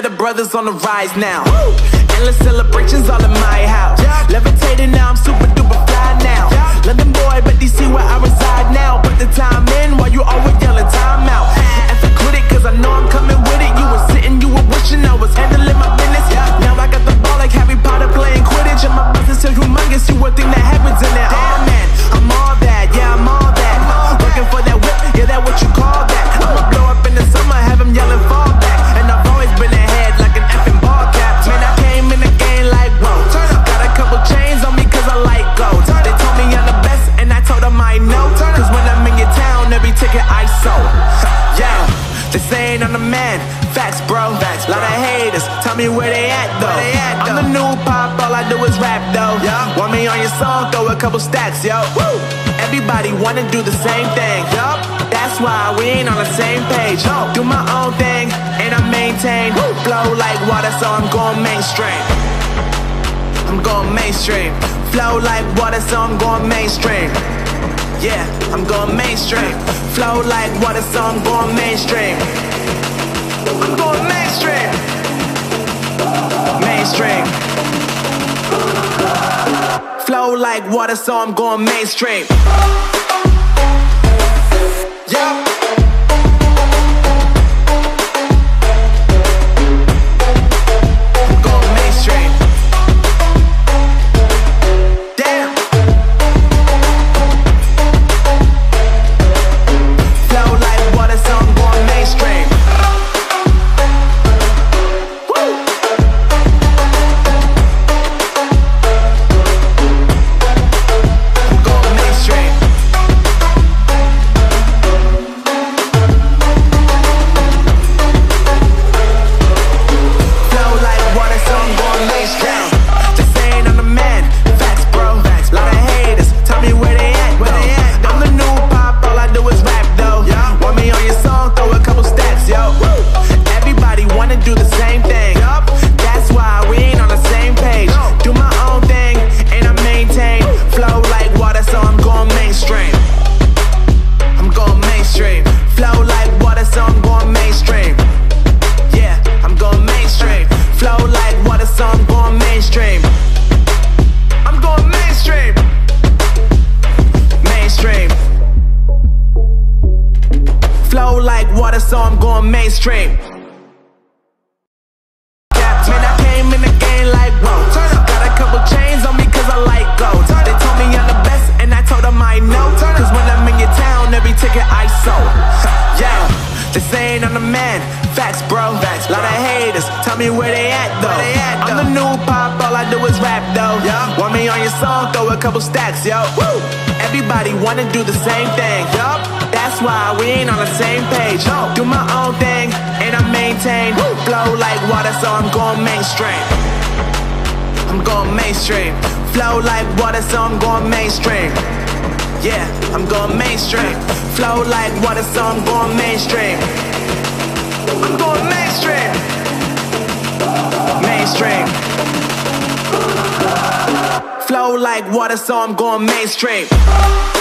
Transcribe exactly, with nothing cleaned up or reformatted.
of the brothers on the rise now. Woo! Endless celebrations all in my house. Yeah. Levitating now, I'm super duper fly now. Yeah. London boy, but D C where I reside now. Put the time in while you always yelling time out. And for quit it, cause I know I'm coming with it. You were sitting, you were wishing I was handling my business. Yeah. Now I got the ball like Harry Potter playing Quidditch. And my business is humongous, you would think that happens in there. Damn man, I'm all that, yeah I'm all that. Working for that whip, yeah that what you call that. I'ma blow up in the summer, have him yelling fall back. And I've always been ahead like an effing ball cap. Man, I came in the game like whoa. Got a couple chains on me cause I like gold. They told me I'm the best and I told them I know. Cause when I'm in your town, every ticket I sold. Yeah, they saying I'm the man. Facts bro, facts, lot of haters. Tell me where they at though. They at, though. I'm the new pop, all I do is rap though. Yeah. Want me on your song, throw a couple stacks, yo. Woo. Everybody wanna do the same thing, yup. That's why we ain't on the same page. No. Do my own thing, and I maintain. Woo. Flow like water, so I'm going mainstream. I'm going mainstream. Flow like water, so I'm going mainstream. Yeah, I'm going mainstream. Flow like water, so I'm going mainstream. I'm going mainstream. Mainstream. Flow like water, so I'm going mainstream. Yeah. I'm going mainstream. Damn. Flow like water, so I'm going mainstream. So I'm going mainstream. Man, I came in the game like whoa. Got a couple chains on me cause I like gold. They told me I'm the best and I told them I know. Cause when I'm in your town, every ticket I sold. Yeah, they saying I'm the man. Facts bro, facts, lot of haters. Tell me where they at though. I'm the new pop, all I do is rap though. Want me on your song, throw a couple stacks, yo. Woo! Everybody wanna do the same thing, yup. That's why we ain't on the same page. No. Do my own thing, and I maintain. Woo. Flow like water, so I'm going mainstream. I'm going mainstream. Flow like water, so I'm going mainstream. Yeah, I'm going mainstream. Flow like water, so I'm going mainstream. I'm going mainstream. Mainstream. Flow like water, so I'm going mainstream.